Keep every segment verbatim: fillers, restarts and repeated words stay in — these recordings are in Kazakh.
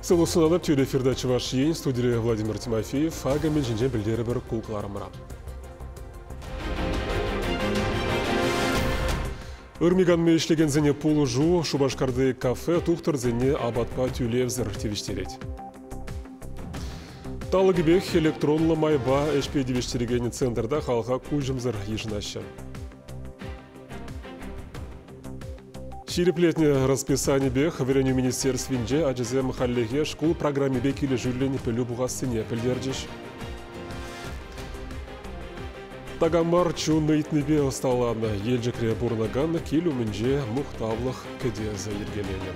Целосынанып түйді эфирдачы ваш ен, студия Владимир Тимофеев, ага мен жинжен білдері бір кукларымыра. Үрмиган ме ішлеген зене полу жу, Шубашкарды кафе тухтыр зене абатпа тюлевзір тевіштерет. Талығыбек электронлы майба эшпе девештерегені центрда халға кужымзыр ежінашы. Ширеплетне расписание бех верению министерствинже аджезе махаллеге школ программе бекили жүрлені пілі бұғасыне пілдердеш. Тагамар чуны бе осталаны елжікре бұрнаган келу мінже мұқтавлық кеде заергелене.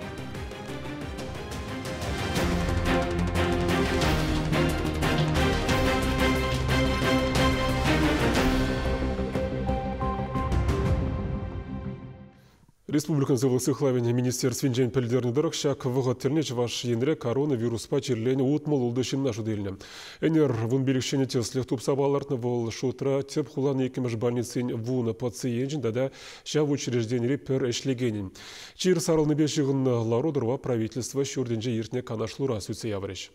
Республикан зывлысықлавен министерствен пілдерні дұрық шак вғаттырнеч ваш енре коронавируспа черлені ұтмыл ұлдышын нашу дейлі. Әнер вұн белікшені теслех тұпсабалартны вол шутра теп хулан екіміш больницин вуны пациентін дада шав учрежденері пір әшлегенін. Чир сарылны бешігін лару дұрва правительство шүрденже ертіне канашлура сөтсе явреш.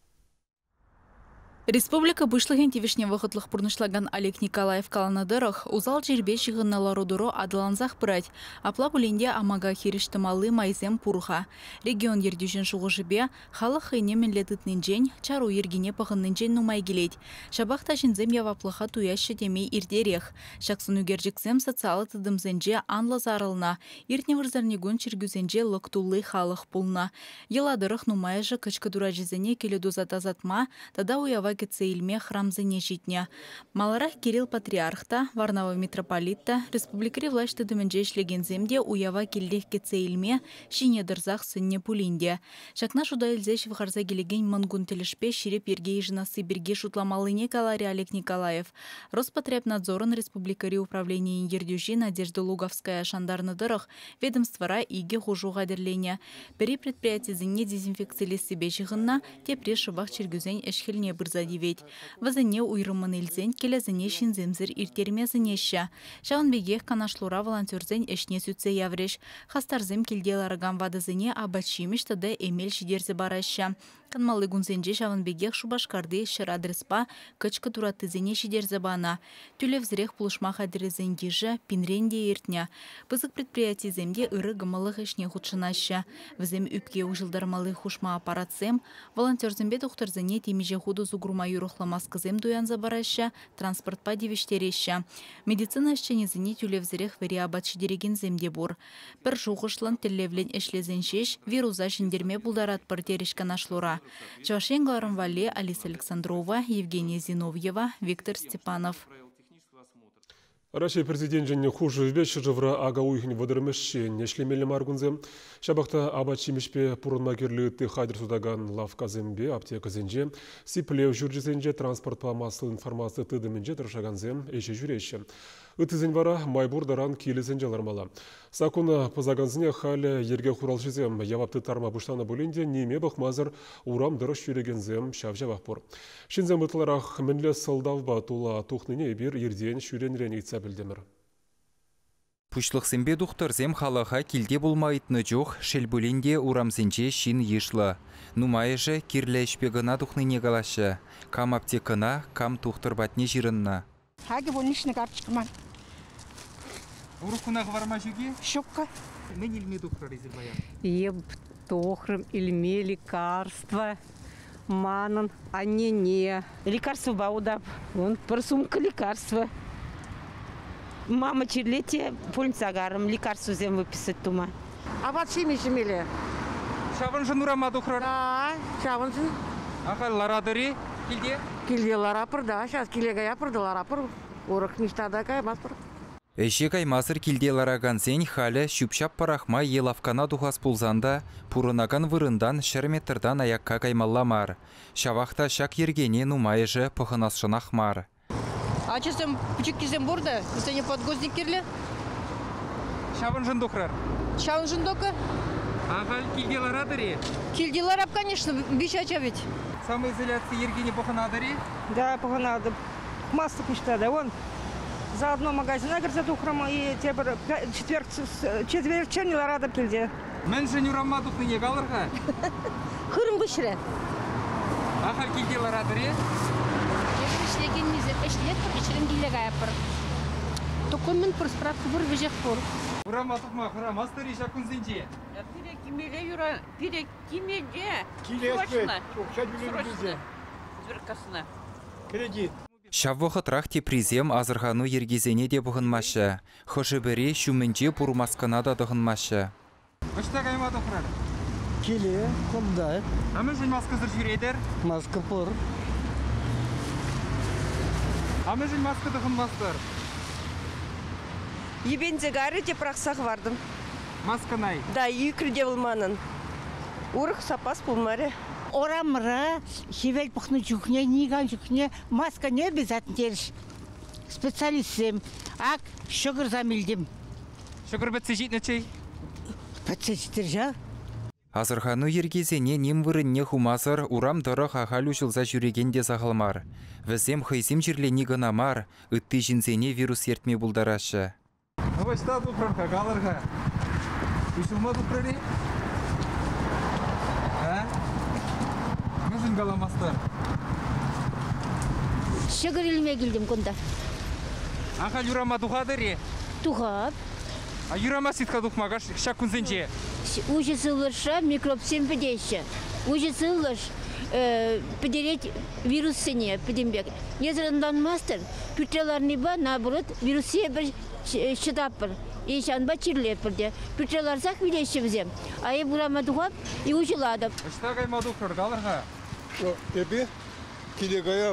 Республика бұшлығын тевішне вақытлық бұрнышлаган Олег Николаев каланадырық, ұзал жербе шығынна ларудыру адыланзақ бірать, апла бүленде амага херіштімалы майзем пұрға. Регион ердюжен шуғы жібе, халық хыйне менлетітнен жен, чару ергене пағыннен жен нумай келет. Шабақта жінзем яваплыға туяшы демей ирдерех. Шақсын үгерджіксем социалы тыдымзенже анлы зарылна, иртне вырзарнегон чергюзенже лықтулы халық пулна. Еладырық нумайжы качкадура жезене келеду затазатма, тада уява кецейлме храмзыне житне. Маларах Кирилл Патриархта, Варнава митрополитта, республикари влашты дымінже ішлеген земде уява келдех кецейлме шине дырзақ сынне пулинде. Шакна шуда илзеш вғарза келеген мангун телешпе ширеп ергей жынасы бірге шутламалыне калари Олег Николаев. Роспотребнадзорын республикари управление ердюжи Надежда Луговская шандарны дырық ведомствора иге хужуға дерлене. Пері предприятие зіне дезинфекциялы себе жығынна тепре шыбақ чергюзен әшхеліне бірза девет. Вазыне уйрымын елзен келезіне шинземзір иртермезінеші. Шағынбегех канашлура волонтерзен әшне сүтсе явреш. Хастарзем келделарыган вадызыне абатшимеш тады эмел шидерзі барашы. Канмалы гунзенже Шағынбегех Шубашкарды шыр адреспа кычкы туратызыне шидерзі бана. Түлевзірех пулышмақ адрезен дежі пинренде ертня. Пызык предприятие земде ыры гымылық әшне худшынашы. Візем үпке ұжылдармалы хушма аппаратсем, волонтерзембе доқтарзыне темеже худу зугрума юрухламас кызем дуянза бараща, транспортпа девештереща. Медицина әшченезіне түлевзірех вери абатшы дереген земде бур. Бір жуғышлан тіллевлен әшлезен шеш, вируза жіндерме бұлдарат бір терешкан ашлура. Чавашен Гларамвале, Алиса Александрова, Евгения Зиновьева, Виктор Степанов. Россия президент және хуже вбеші жывра ага уйхін вадырмешші нешлемелі маргунзем. Шабақта абачимешпе пұрынмагерлігі хадыр судаган лавказембе, аптеказенже, сиплеу жүржізенже транспорт памасыл информация тыдымынже тұршаганзем еші жүреші. Үтізен бара майбурдаран келізен жалармала. Сакуна пызаганзіне халі ерге құралшызем явапты тарма бұштана бөлінде неме бұқмазыр урам дұрыш жүрегензем шавжа бақпұр. Шинзен бұтыларақ мінлі сылдав батула тұқныне бір ерден шүренрен етса білдемір. Пушлық сенбе дұқтырзем халаға келде болмайтыны жоқ, шелбөлінде урамзенже шин ешлі. Нумайыжы кирлі ішпегіна тұқныне қалашы. Кам аптекына, кам тұқтыр батне жирынна. Хаги больничный карточка. Урухунағы варма жүге? Шокка. Мен илме дұқыр резервая? Еб, тохрым, илме, лекарства, манан, а не не. Лекарства баудап. Вон, бір сумка лекарства. Мама черлете, польница агарым, лекарства зем выписать тума. А вот шими шимели? Шаванжын урама дұқыр? Да, шаванжын. Аға ларадыры келде? Келде ларапыр, да, сейчас келега япыр, да ларапыр. Урық ништада кай маспыр. Эшек аймасыр келделараган зен халі шүпшап парахма елавкана дұғас пулзанда, пұрынаган вырындан шәрметірдан аякка каймалламар. Шавақта шак ергене нумайыжы пұхынасшынақ мар. А чесем пучек кезем борда, кыстане подгозник керлі? Шавын жындықрар? Шавын жындықы? Ағал келделарадыры? Келделарап, конечно, бешача ведь. Самоизоляция ергене пұхынадыры? Да, пұхынады. Мастық мечтада, вон. Заодно магазин агрзат ухрама и четверг черни ларада келде. Мен жын урамма тухны не калырга? Хырым бышры. Ахал килдилар адыре? Эшлеген низер, эшлет, эшлем дилегая пыр. Документ пыр справка пыр вежек пыр. Урамма тухма хыра мастери шакун зинче. Пире кимеге юра, пире кимеге. Килешпет, окша жүлемізде. Зверкасына. Кредит. Шаввахытрах те призем азырхану ергезене де бұғынмашы. Хошыбері шуменче пұрмасқана да дұғынмашы. Үшті қайма тұқырар? Келе, комда, Амын жын маскызыр жүредер? маска пор. Амын жын маскы дұғынмастыр? Ебенде гары деп рақсақ вардым. Маска най? Да, үйкірде болманын. Урық сапас болмары. Орамра, шевель пухну чухне, ниган чухне, маска не обязательно терш. Специалистем, ак, шогыр замилдим. Шүкір бітсі жетнечей? Пацетер жа. Азырхану ергезене нем вырынне хумазыр урам дұрық ағалу жылза жүрегенде сағылмар. Візем хайсем жерлені гынамар, үтті жінзене вирус ертме бұлдарашы. Авашта бұқырға қалырға. Үшілма бұқыры? Ә? Мүзін қаламастар? Шогыр илме келдім күнда. Ағал юрама дұғадыры? Туғап, А юрама ситқа дұқмаға шақ күнзенже? уже сылыша микроб всем педеща. Уже сылыш подереть вирус сене, педембек. Езерандан мастер, пютреларны ба, наоборот, вирус себе шедапыр. И шанба чирлепірде. Пютреларсақ видещі взем. А я бурама дұғап, и ужыладым. Үшті қайма дұқыр қалырға? Эпе, келегая.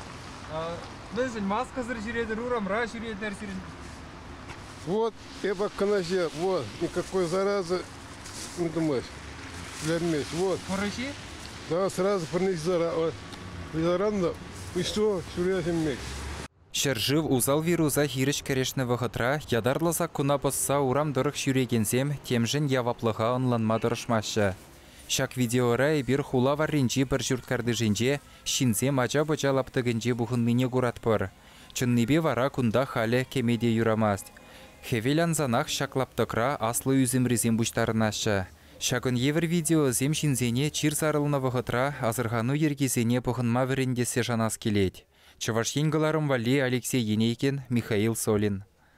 Мүзін маскызыр жүредір, урам ра жүредер сірін. Вот, эпа канаже, вот, никакой заразы, не думаешь, для месяца, вот. Құрышы? Да, сразу пронес зараза. Заранда, и что, сюрясим мек. Шыржыв узал вируза хиріш кәрешні вғытра, ядарласа күна босса урам дұрық жүрегенсем, темжін яваплыға онланма дұрышмашы. Шак видеора бир хула варринчи бір жүрткарды жинже, шинзем ача-бача лаптығынже бұғынныне құратпыр. Чынныбе вара күнда халі кемеде юрамаст. Хевелян занақ шаклаптықра аслы үзімрізем бұштарынашы. Шагын евір видео зем шинзене чир сарылны вғытра, азырғану ергезене бұғынма віріндесе жанас келет. Чавашенгыларым Вали Алексей Енейкин, Михаил Солин.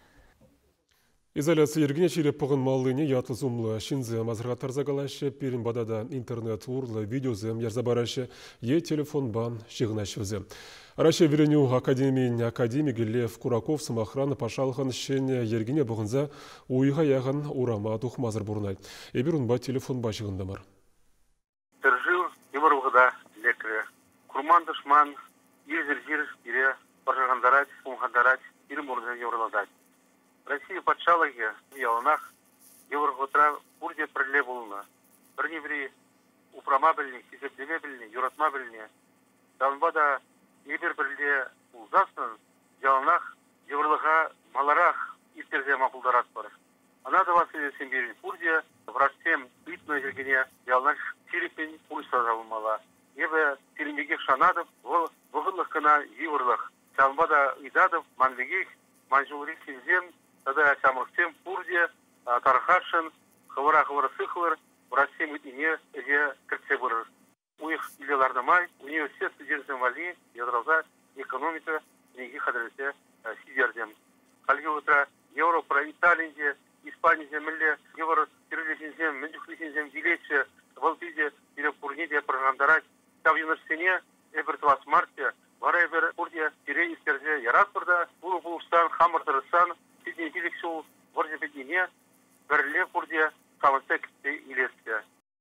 Изоляция ергене чиреп пығын малыне яты зумлы шинзем азырға тарзагалашы, перін бадада интернет урлы видеозем ярзабарашы, е телефон бан шығынашызы. Араша вереню академийн академик Лев Кураков самохраны пашалған шене ергене бұғынза уйға яғын урама дух мазыр бұрнай. Эбір унба телефон башығындамар. Держил евровғыда лекрі. Курман дышман, езір-зір, ире баржағандарать, пумғандарать, ирім орден евроладать. Россия патшалығы ялынақ евровғытра урде бірле болуна. Бірне бірі упрама біліне, кезеплеме біліне, юратма біліне. Давынбада ебір бірле ұлзасын ялынақ еврлыға маларақ иртерзе мақұлдарат бар. Анады Василий Семберин урде врачтем битной жергене ялынақ тирепен ұлыса жабылмала. Ебі тирімеге шанадып, бұғынлық кына еврлық. Давынбада идадып, манлегех, манжулрик сензем, тогда самырсем пурде, тархашын, хывыра-хывыры сықылыр, врачтем үтіне әже кіртсе бұрыр. Уих илелардамай, университет студентен вали, ядралда экономика, неги хадресе сидердем. Халги утра Европа, Италия, Испания земле, евро тирилесензем, мендюхлесензем, дилече, волпиде, или пурниде, прогандарать. Там в университете, эбертвас марте, вара эбер пурде, тире искерзе, яраспорда, пуру пулустан, хамартарыстан, сидне дилексул, ворзе педине, берле пурде, камастек илесте.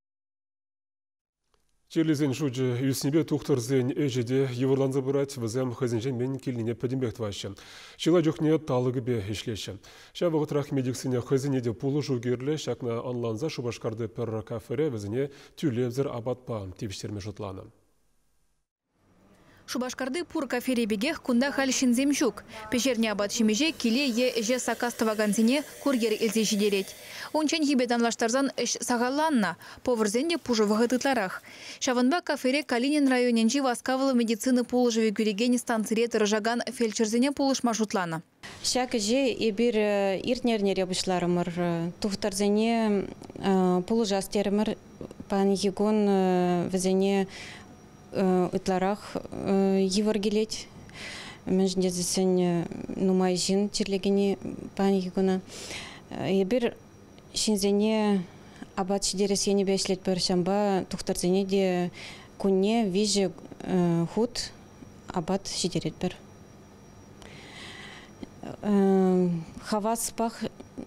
Черлизен шуджи юснебе тухтарзен эжеде еврланза бұрат візем хазинжен мен келіне пәдімбек твашы. Шила жоқне талығы бе ешлеші. Шабығы тұрақ медиксіне хазинеде пулы жугерлі шакна онланза шубашкарды пір кафере візіне тюлевзір абатпа тепіштерме жұтланы. Шубашкарды пур каферебегех кунда халшин земшук. Пешерне абат шимеже киле е же сакастываганзине курьер илзе жидерет. Ончен хибеданлаштарзан эш сагаланна, поварзенде пужы вагытытларах. Шаванба кафере Калинин районенжи васкавылы медицины пулыжы вегюрегени станцире тыржаган фельдшерзене пулыш маршрутлана. Шак же и бир иртнернере бушларымыр, тухтарзене пулыжастерымыр, пан егон везене ытларах еваргелет. Межде зесен нумай жин терлегени пан егона. Ебир шинзене абат шидересене бешлет першамба тухтарзене де кунне виже худ абат шидерет бер. Хавас пах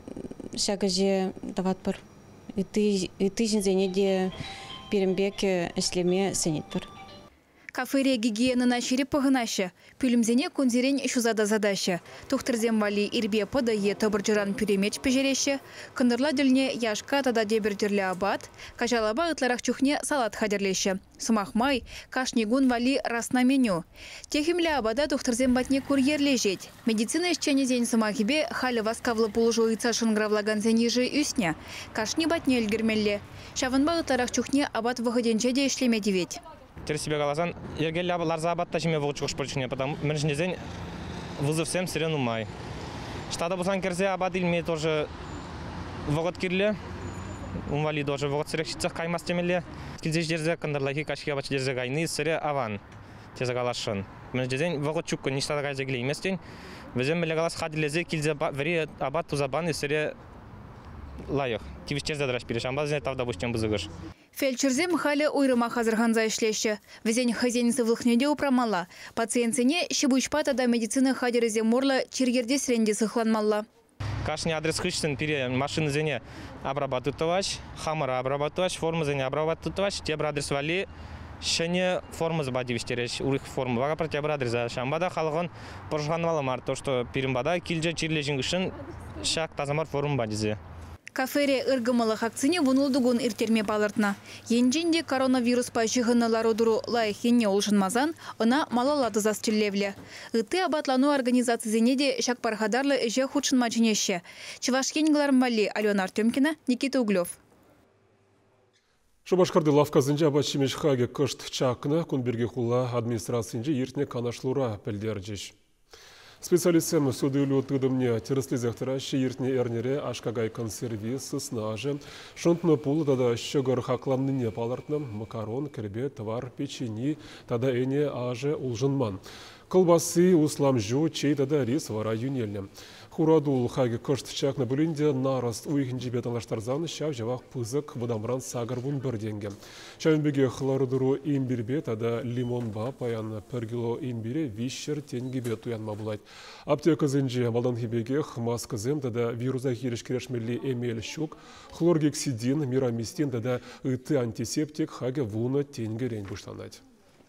шагаже дават пар. И ты шинзене де перембеке эшлеме сенет пар. Кафере гигиена на черепагынаще. Пүлімзене күнзерен шузада задаща. Тухтырзем вали ирбе подае табыржыран пюремеч пежереше. Кындырла ділне яшка тада дебердерлі абат. Кажалаба ытларах чухне салат хадерлеше. Сумахмай, кашнигун вали расна меню. Техимле абада тухтырзем батне курьерле жет. Медицина ишчене зень сумахибе халі васкавлы пулыжу ыца шынгравлаган зенежи үсне. Кашни батне эльгермелле. Шавынба ытларах чухне абат вғыденче де ишлемеди ведь. Теперь себе глазан, я гель ларза абатта чиме вогчуш причине, потому меньше день вызов всем сирену май. Штата бусан керзе абат илме тоже вогот кирле, умвали тоже вогот сирекшицах каймас темеле. Килзеш дерзе кандарлахи кашки абач дерзе гайны сире аван тезе галашын. Меньше день вогот чукко не штата гайзе гилей местень. Везем меле галас хадилезе килзе вери абат тузабан и сире лайых. Тивиш дерзе драш перешам базне тавда бустем бузыгыш. Фельдшерзем халі ойрыма хазырханза ишлеші. Везен хазенесі вылхнеде упрамала. Пациентсене шибучпа тада медицина хадерезе морла чергерде сренде сыхланмалла. Кашни адрес хыштын пере машины зене обрабатывать, хамара обрабатывать, формы зене обрабатывать, тебр адрес вали, шене формы забадивиштереш, урых формы. Вага про тебр адреса. Шамбада халгон пожганвала мар, то что перембада килже чирлежингышын шак тазамар формы бадизе. Кафере ыргымылық акцине вунулдугун иртерме балыртна. Енжинде коронавирус пайшығыналары дұру лайық енне олшынмазан, она малалады застеллевле. Ыты абатлану организацияне де шак пархадарлы же худшын мачынеше. Чывашкенгларым вали Алена Артемкина, Никита Углев. Шубашкарды лавказынже абачимеш хаге кышт чакына күнберге хула администрациянже ертіне канашлура пілдерджеш. Специалистсем судылю тыдымне терслизектора шииртне эрнере ашкагай консерви сыснаже, шонтны пул тада щөгөр хакланныне палартны, макарон, кербе, товар, печени, тада эне аже улжынман. Колбасы, услам жу, чей тада рис вара юнельне. Хурадул хаги кышт чакна бүлінде нараст уйхінжі беталаштарзаны шав жавақ пызык выдамран сагарвун бірденге. Шайынбеге хлорудыру имбирбе тада лимонба паян пер кило имбире вишер тенгебе туянма булайт. Аптека зенже малдан хибеге хмас кызем тада вируса хириш керешмелли эмел щук, хлоргексидин, мирамистин тада ыты антисептик хаги вуна тенгерен буштанать.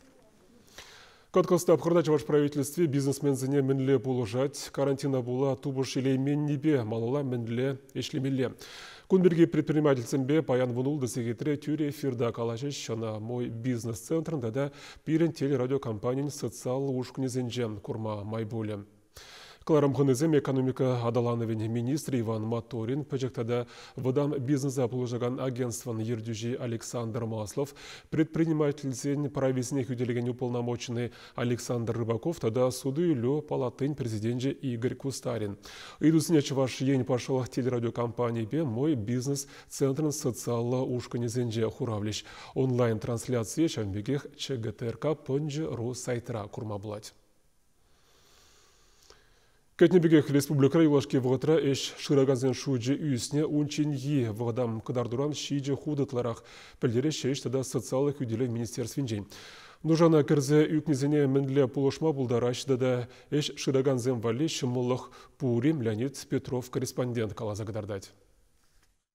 Каткостап хырдачы ваш правительстве бизнесмензіне мінле болужать, карантина була тубыш илей меннебе, малыла мінле ешлемеле. Күнберге предпринимательцембе паян вунулды сегетре тюре эфирда калашыш шана мой бизнес-центрында да пирен телерадиокомпаниян социал ушкнезенжен курма майболе. Кларамхынызем экономика адалановен министр Иван Моторин пөжектада выдам бизнеса пулыжаган агентствон ердюжи Александр Маслов, предпринимательцен правительсіне хүделеген уполномоченный Александр Рыбаков, тада суды үлі палатын президенті Игорь Кустарин. Идусыне чываш ен пашылық телерадиокомпании бе мой бизнес-центрын социалла ушканезенже хуравлиш. Онлайн-трансляция шамбегех ЧГТРК пөнжі ру сайтра курма булать. Кәтнебегех республика илашки вғытра эш шыраганзен шуджи үйісіне унчин е вғадам кыдардуран шиджи худытларах пілдері шеш тада социалых үйделі министерствен Нужана кірзе үкнезіне мінлі пулышма бұлдараш да эш шыраганзен вали шымылық Пурим Леонид Петров корреспондент калаза кыдардать.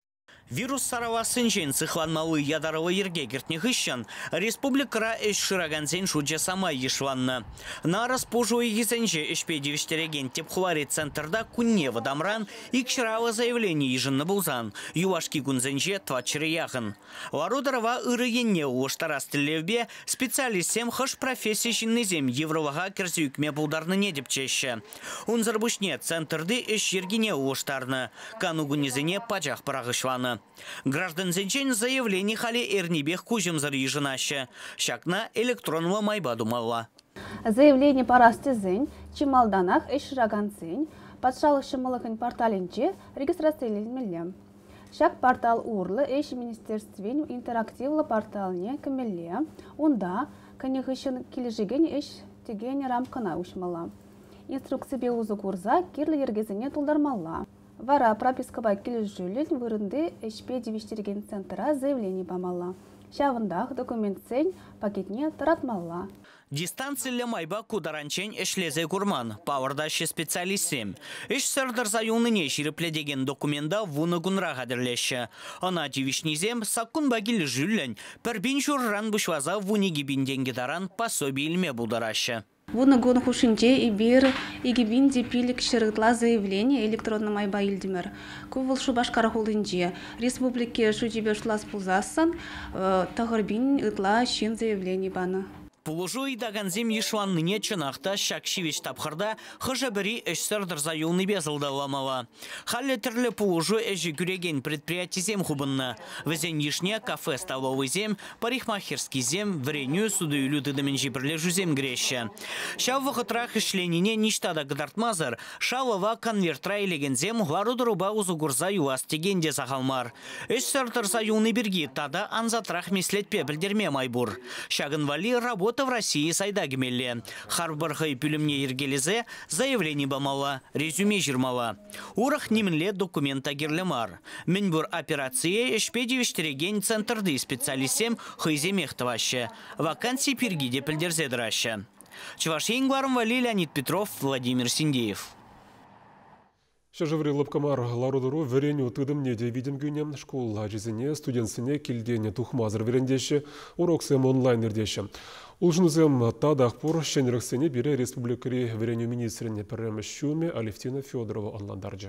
Вирус саравасын жен цихланмалы ядарылы ерге кертнех ищен, республикара эш шырагансен шуджа сама ешванны. На распожу егизенже эшпедевиштереген тепхлари центрда кунне вадамран икшыралы заявление ежинны булзан, юашки гунзенже твачыры яғын. Лародарова ыры енне улыштарас тілевбе специалистсем хыш профессия жиннезем евровага керзюкме булдарны недепчеші. Унзарбушне центрды эш ергене улыштарны, кану гунезене пачах парағышваны. Граждан зенчен заявление хали эрнибех кузем зариженаще. Шакна электронного майба думала. Заявление по растезень, чималданах эшраганцень, подшалых шамалахын порталинче регистрациялемелем. Шак портал урлы эш министерствен интерактивлы порталне кемеле, унда канехышын килежеген эш тегене рамкана ушмала. Инструкция беузу курза кирлы ергезене тулдармала. Вара пропискаба килежюлен вырынды эшпе девиштерген центра заявление бамала. Шавындах документ сень пакетне таратмала. Дистанция майба кударанчен эшлезе курман, пауэрдащи специалистсем. Эш сырдар заюныне ширипледеген документа вуны гунра гадерлеші. Она девишнизем саккун багил жүллен, пербин журран бушваза вуни гибинденге даран пособие илме будараща. Вуны гон хушинче и бир и гибин депилик шырытла заявление электронно майба илдимер. Кувыл шубашкара хулынче. Республике шутибе шлас пузасан, тагырбин ытла шин заявление бана. Пулужу и даганзем ешуан ныне чынақта шакшивеш тапқырда хыжа бірі эшсердір заюлны безылдаламала. Халле түрлі пулужу эжі күреген предприятизем хубынна. Візен ешне кафе столовый зем, парикмахерский зем, вреню суды үлітідімен жібірлі жүзем греші. Шау вақытрах ішленине ништада гыдартмазыр, шалова конвертра елеген зем ларудыруба узугурза юас тегенде сағалмар. Эшсердір заюлны бірге тада анзатрах меслетпе білдерме майбур. Шагынвали работа в России сайда гемелле. Харбархай пюлемне ергелезе заявление бамала, резюме жирмала. Урах немнле документа герлемар. Менбур операции эшпедевиштереген центрды специалистем хайземехтоваще. Вакансии пергиде пельдерзедраща. Чувашень гларм вали Леонид Петров, Владимир Синдеев. Шажеври лапкамар ларудуру вереню тыдым неде видим гюнем школа жизне студентсине килдене тухмазыр верендеше уроксем онлайн ердеше. Улжынызем тадақпур шенерексене бире республикари вереню министрине перемещуме Алевтина Федорова онландарджи.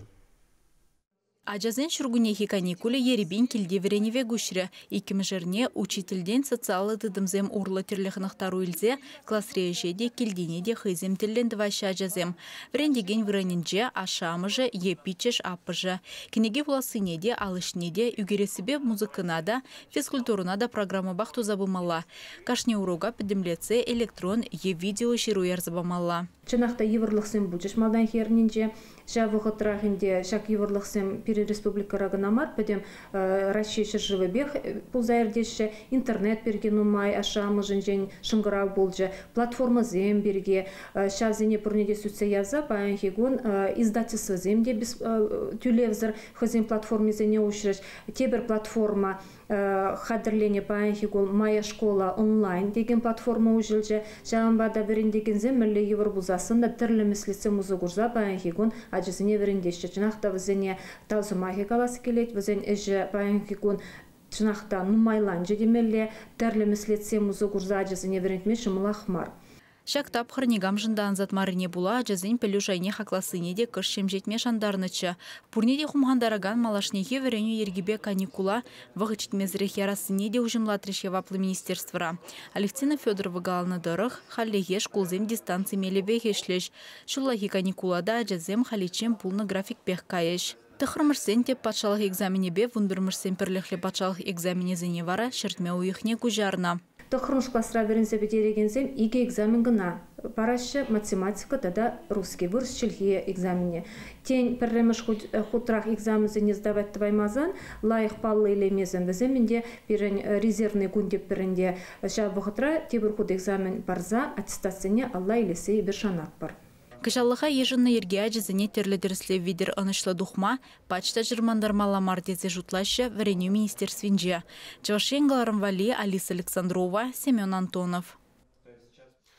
Ажазен шургунехи каникуле еребин килде вереневе гушре. Иким жерне учительден социалы дыдымзем урлы терлехнахтару илзе, класс реежеде килденеде хызем тиллендваща ажазем. Верендеген веренинже ашамыжы епичеш апыжы. Кенеге власынеде алышнеде үгересібе музыкынада, физкультурунада программа бахту забымала. Кашне урога педемлеце электрон е-видео шируер забымала. Чынақта еврлықсым будеш малдан хернинже, жавығы трахинде шак еврлықсым пере республика раганамар, падем расчешір живы бех пулзайырдеші, интернет берген умай, ашамы жынжен шыңғырау болжы, платформа зем берге, шавзене пұрнеде сүтсе яза, баян хегон издательство земде без тюлевзір, хызен платформе зене ушырыш, тебір платформа хадырление баян хегон моя школа онлайн деген платформа ужылжы, жамбада беріндеген земмілі евробузасында түрлі мислице музығырза баян хегон ажызыне верендеші. Чынақта візіне талзымахи қаласы келет, візен әжі баян хегон чынақта нумайлан жедемелі түрлі мислице музығырза ажызыне верендмеші мұлақмар. Шак тапхыр негам жындан затмарыне була, ажазын пелюшайне хакласыне де кыш шемжетме шандарнычы. Пурнеде хумхандараган малашнеге вереню ергебе каникула, вағычтмезірек ярасыне де ужымлатрыше ваплы министерствора. Алевтина Федорова галны дырых, халлеге школзем дистанции мелебе хешлеш. Шуллахи каникулада ажазем халичем пулны график пех кайыш. Тахрмырсен теп патшалық экзаменебе, вундырмырсен перлехле патшалық экзаменезіне вара, шертме уйхне кужарна. Тохрунш классра верензе бедерегензем иге экзамен гына. Парашы математика да русский вырысчылге экзамене. Тень перремеш хутрах экзамензене сдавать тваймазан, лайық паллы илемезен веземенде перен резервный гундеп перенде шабы хутра тебір худ экзамен барза аттестацияне алла илесе бершанак бар. Кышалыға ежінні ерге ажызыне терлі дірісле видер анышлы дұхма, пачта жырмандармала мардезе жұтлашы вареню министерствинже. Чавашен галарым вали Алиса Александрова, Семен Антонов.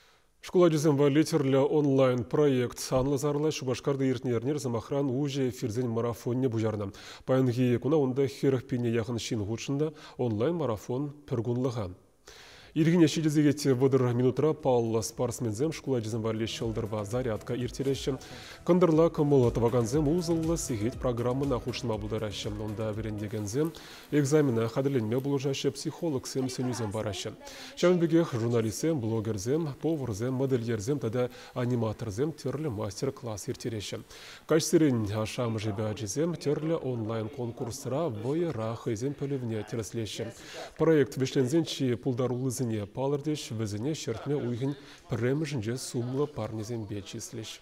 Школа жүзен валетерлі онлайн проект санлы зарлы Шубашкарды ертінернер замахран уже фирзен марафонне бұжарна. Паянғы күна онда херықпене яғын шин ғучында онлайн марафон піргунлыға. Иргине шилизегете выдыр минутра Паула спортсмензем школа жүзен вале шылдырва зарядка иртереші. Кындырла кымыл атываганзем узылы сегет программы нахушынма бұлдарашы. Онда верендегензем экзамена қадырленме бұлыжашы психолог сем сенюзем барашы. Шауынбегех журналистзем, блогерзем, поварзем, модельерзем, тада аниматорзем терлі мастер-класс иртереші. Качсырын ашам жебяджизем терлі онлайн конкурсыра бойыра хайзем пөлевне тереслеші. Проект вешлензенчи пулдарулызын не палырдеш візіне шертме уйгін пірремішінже сумлы парнезен бечислеш.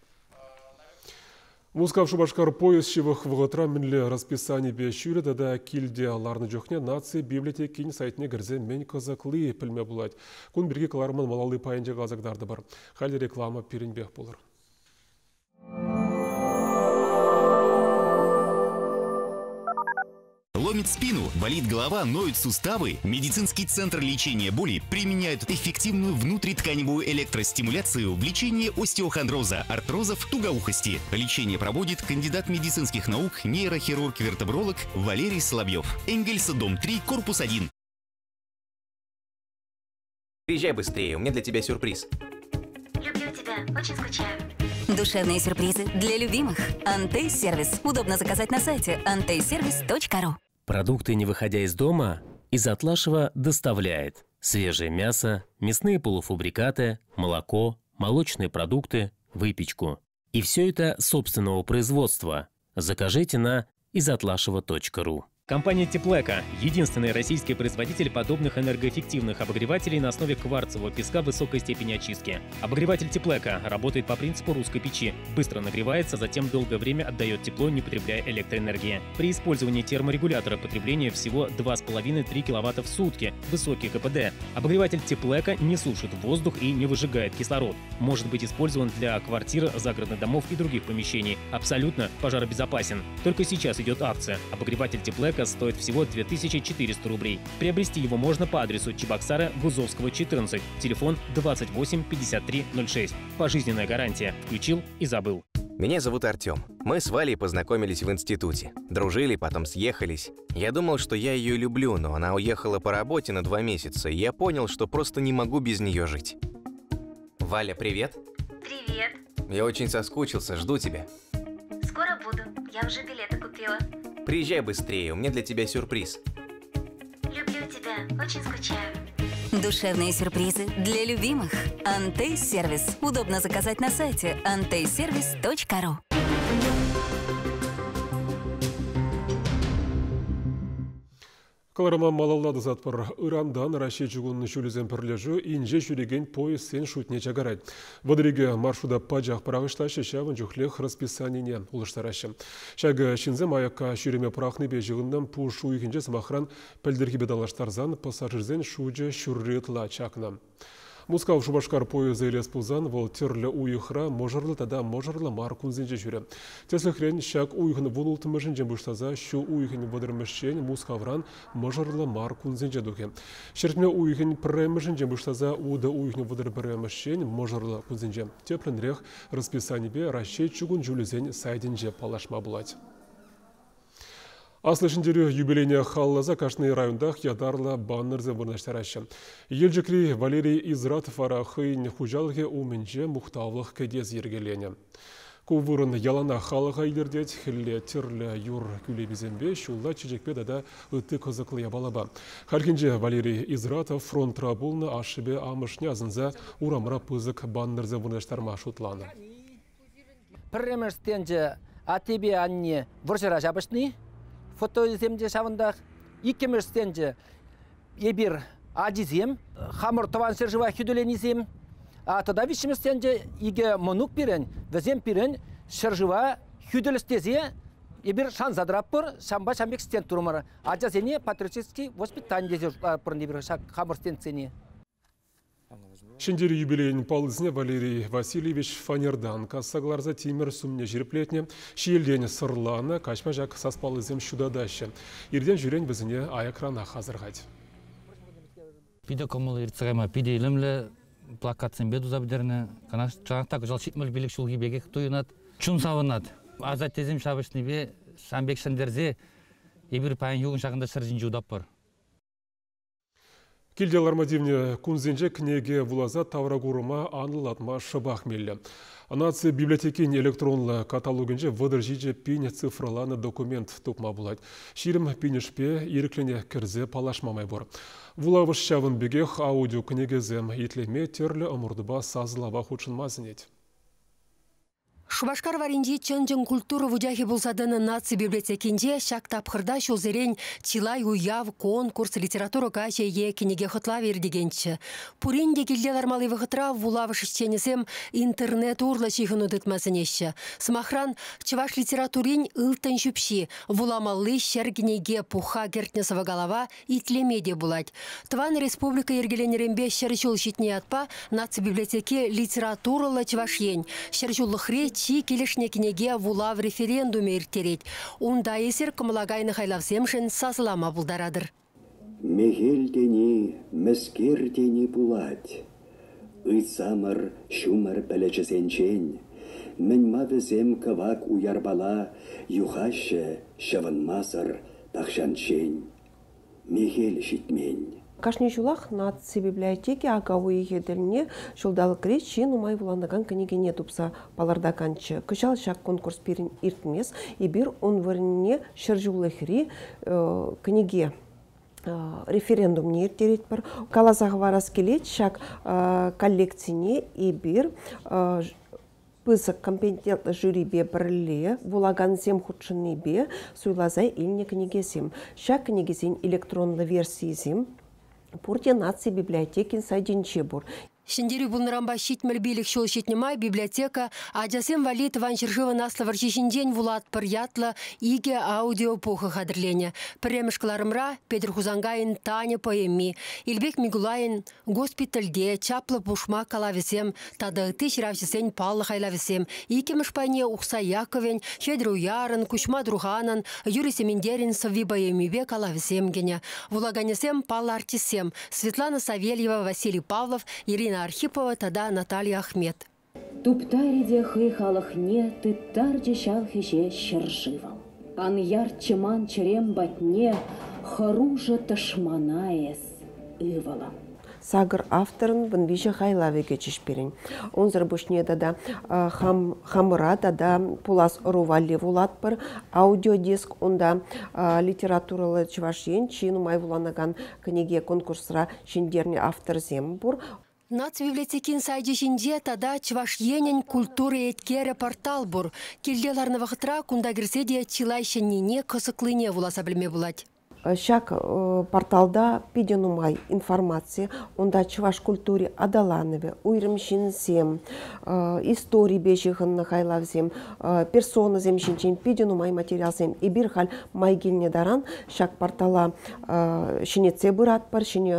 Музыкав Шубашкар поезд шивых вғытра мінлі расписание бешюрі дада килде аларны жоқне нация библиотекин сайтіне кірзе мен қызықлы пілме бұлайды. Күн бірге каларман малалы пайынже қазықдарды бар. Халі реклама перенбек болыр. Ломит спину, болит голова, ноют суставы. Медицинский центр лечения боли применяет эффективную внутритканевую электростимуляцию в лечении остеохондроза, артрозов, тугоухости. Лечение проводит кандидат медицинских наук, нейрохирург-вертебролог Валерий Соловьев. Энгельса, дом три, корпус один. Приезжай быстрее, у меня для тебя сюрприз. Люблю тебя, очень скучаю. Душевные сюрпризы для любимых. Антей-сервис. Удобно заказать на сайте антей сервис точка ру. Продукты, не выходя из дома, из Атлашева доставляет свежее мясо, мясные полуфабрикаты, молоко, молочные продукты, выпечку. И все это собственного производства. Закажите на из атлашева точка ру. Компания Теплека – единственный российский производитель подобных энергоэффективных обогревателей на основе кварцевого песка высокой степени очистки. Обогреватель Теплека работает по принципу русской печи. Быстро нагревается, затем долгое время отдает тепло, не потребляя электроэнергии. При использовании терморегулятора потребление всего два с половиной — три киловатта в сутки. Высокий КПД. Обогреватель Теплека не сушит воздух и не выжигает кислород. Может быть использован для квартир, загородных домов и других помещений. Абсолютно пожаробезопасен. Только сейчас идет акция. Обогреватель Теплека стоит всего две тысячи четыреста рублей. Приобрести его можно по адресу Чебоксара, Гузовского, четырнадцать, телефон двадцать восемь пятьдесят три ноль шесть. Пожизненная гарантия. Включил и забыл. Меня зовут Артем. Мы с Валей познакомились в институте. Дружили, потом съехались. Я думал, что я ее люблю, но она уехала по работе на два месяца, и я понял, что просто не могу без нее жить. Валя, привет. Привет. Я очень соскучился, жду тебя. Скоро буду. Я уже билеты купила. Приезжай быстрее, у меня для тебя сюрприз. Люблю тебя, очень скучаю. Душевные сюрпризы для любимых. Антей-сервис. Удобно заказать на сайте антей сервис точка ру. Каларама малалады затпыр Ирандан Россия жүгінні жүлізен пірлежу инже жүреген поезд сен шутне чагарайды. Водыреге маршруда паджақ прағышта шешавын жүхлех расписанине ұлыштарашы. Шәгі шинзем аяққа шүреме прақны бе жүгіннен пұшу екінже самахран пәлдерге бедалаштарзан пассажирзен шуджы шүрретла чакна. Мускав Шубашкар поезы елес пулзан вол терлі уйықра можырлы тада можырлы маркунзенже жүрі. Тесліхрен шак уйықны вұлылтымышын жембұштаза шу уйықны водырмышчен Мускавран можырлы маркунзенже дұхе. Шертме уйықын пірремышын жембұштаза уды уйықны водырбірремышчен можырлы кунзенже. Теплінрех расписание бе Россия чугун жүлізен сайденже палашма бұлайды. Аслышындері юбилейне халлаза кашны райондах ядарлы баннерзе вырнаштарашы. Елжікри Валерий Изратов арахын хужалығы уменже мұқтавлық кедез ергелене. Кувырын ялана халыға илердет, хілі тірлі юр күлебізенбе, шулла чечекпе дада үтті қызықлы ябалаба. Халкинже Валерий Изратов фронт рабулны ашыбе амышне азынза урамыра пызык баннерзе вырнаштарма шутланы. Пірремерстенже атебе анне вұржыра жабышны, фотоиземде шавындақ, икемерстенже ебір адизем, хамыр таван сержива хүделенизем, а тогда вишеместенже иге монук пирен, везем пирен, сержива хүделестезе, ебір шанзадраппыр, шамба шамбек стен турмары. Аджазене патриотический воспитание пырнебір хамыр стенцене. Шендері юбилейін палызне Валерий Васильевич Фанердан кассагларза тимер сумне жирплетне, шиелден сырланы качма жак саспалызем шудадашы. Ирден жүрен бізіне аякрана хазырғайды. Пиде комыл ирцагайма пиде илімлі плакатсын беду забдерне, канаш чанақтақ жал шитмел билік шулги бегек туйынат, чун савынат. Азат тезім шабышны бе, шамбек шандерзе, ебір пайын юғын шағында сыржын жудап бар. Килделар мадивне кунзенже книге вулаза таврагурыма анылатма шыбақ мелі. Нация библиотекин электронлы каталогынже выдыржиже пин цифраланы документ тупма булать. Ширим пинешпе иреклене кірзе палашмамай бор. Вулавыш шавын бегех аудио книгезем итлеме терлі омурдыба сазылава худшын мазынет. Шубашкар варинди чынжын культура вудяхи булсадыны нация библиотекинде шак тапхырда шулзерен чилай уяв конкурс литература каче е книге хытла вердегенче. Пуринде килделар малы вахытра вулавыш ищенесем интернет урла чихын удытмасынеші. Смахран чываш литературин ылтын шүпши, вуламалы шергенеге пуха гертнесова голова итлемеде булать. Тван республика ергеленеренбе шерчул щитне атпа нация библиотеке литературала чываш ень. Шерчул хре чи келешне книге вулав референдуме иртерет. Унда есер кымлагайны хайлавсемшін сазылама булдарадыр. Мехелдени, мескердени булать. Ыйсамыр, шумыр пәлечесенчен. Мен мавызем кывак уярбала, юхашы, шавынмасыр, тахшанчен. Мехел шитмен. Кашни жулах нация библиотеки агауи хедельне шулдалы крич чин умай вуланаган книгене тупса паларда канчы. Кышал шак конкурс пирин иртмес и бир он варне шержулыхри книге референдум не иртерет пар. Калазах варас келет шак коллекцине и бир пысык компетентный жюри бе бірле, вулаган зем худшыны бе, суйлазай илне книгесем. Шак книгесен электронный версии зем, пурте нации библиотекин сайдинче бур. Шендери булнарамба щитмер билик шол щитнемай библиотека, а джасем валит ван шержива насла варчищен день вулат парятла иге аудио поха хадырлене. Премешкларымра Петр Хузангайын Таня поэми, Ильбек Мигулайын госпитальде чапла пушма калавесем, тада тысяч равсесен палла хайлавесем, икемеш пайне Ухса Яковен, Федор Уярын, Кучма Друганан, Юрий Семендерин сови поэмибе калавесем гене. Вулаганесем палла артисем, Светлана Савельева, Василий Павлов, Ирина Архипова, тада Наталья Ахмед. Туптариде хыхалых не ты тарде шалхиже шерживал. Ан яр чеман черем батне харужа ташманаес ывала. Сагыр авторын бінбейші хайлаве кечешперін. Он зарбушне дада хам, хамыра дада пулас рувалли вулат бір аудиодиск, онда литературалы чывашен, чин умай вуланаган книге конкурсра шиндерне автор зем бур. Нация библиотекин сайдешинде тада чываш енен культуры еткере портал бур. Келделарны вақытра кунда кірседе чилайшеніне кысықлыне вуласа білме булать. Шак порталда пиденумай информация, онда чываш культуре адаланове, уйрымшинсем, истории бешихын нахайлавзем, персона земшинчен пиденумай материалзем, и бирхаль майгильне даран, шак портала шинеце бырат пар, шине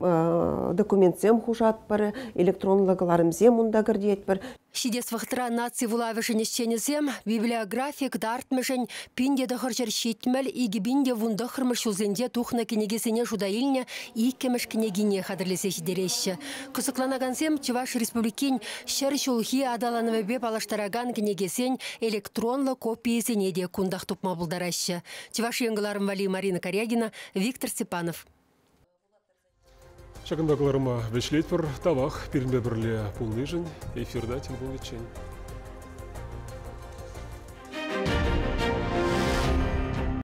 документзем хужат пар, электронлыгаларымзем унда гардиет пар. Шидес вахтра нации вулавышын ещенезем, библиографик дартмышын пинде дохарчар щитмел и гибинде вундохармыш шулзенде тухна кенегесене жудаилне и кемеш кенегине хадырлесе шидереща. Кысыкланагансем Чуваш республикин шер шулхи адаланывебе палаштараган кенегесен электронлы копиесене де кундах тупма булдараща. Чуваш еңгіларым вали Марина Корягина, Виктор Степанов. Шагындағыларыма вешлейтпір, тавақ, перінбе бірле пулныжын, эфирда тем болычен.